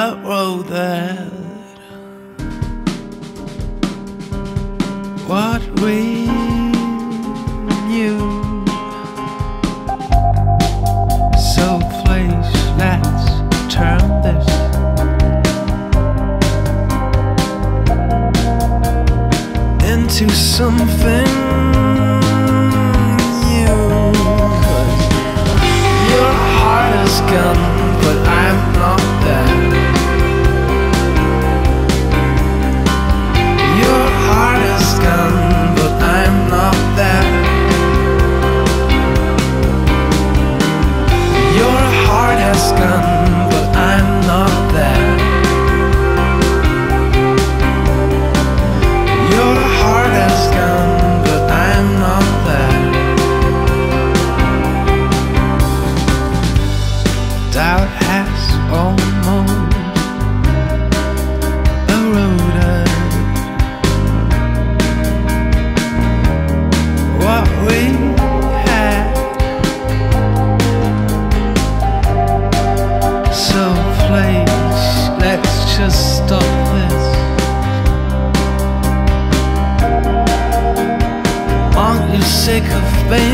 a road that what we knew. So please, let's turn this into something new. 'Cause your heart is gone, but I'm not there. Your heart is gone, but I'm not there. Your heart has gone, but I'm not there. Your heart has gone, but I'm not there. Doubt has almost eroded what we had. So please, let's just stop this. Aren't you sick of being